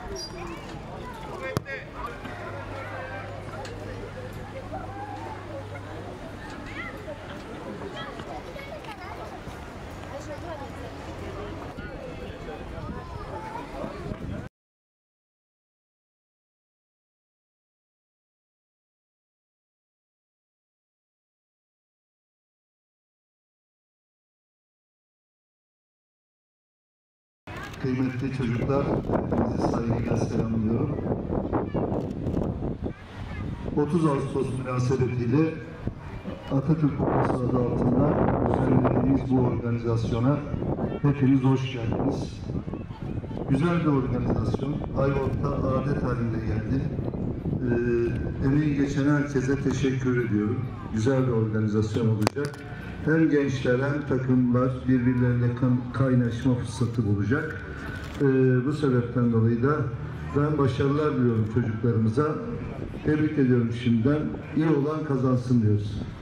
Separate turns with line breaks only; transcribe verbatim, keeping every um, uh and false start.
Kıymetli çocuklar, hepinizi saygıyla selamlıyorum. otuz Ağustos münasebetiyle Atatürk Kupası adı altında düzenlediğimiz bu organizasyona hepiniz hoş geldiniz. Güzel bir organizasyon, Ayvalık'ta adet haline geldi. Ee, emeği geçen herkese teşekkür ediyorum. Güzel bir organizasyon olacak. Hem gençler hem takımlar birbirlerine kaynaşma fırsatı bulacak. Ee, bu sebepten dolayı da ben başarılar diliyorum çocuklarımıza. Tebrik ediyorum şimdiden. İyi olan kazansın diyoruz.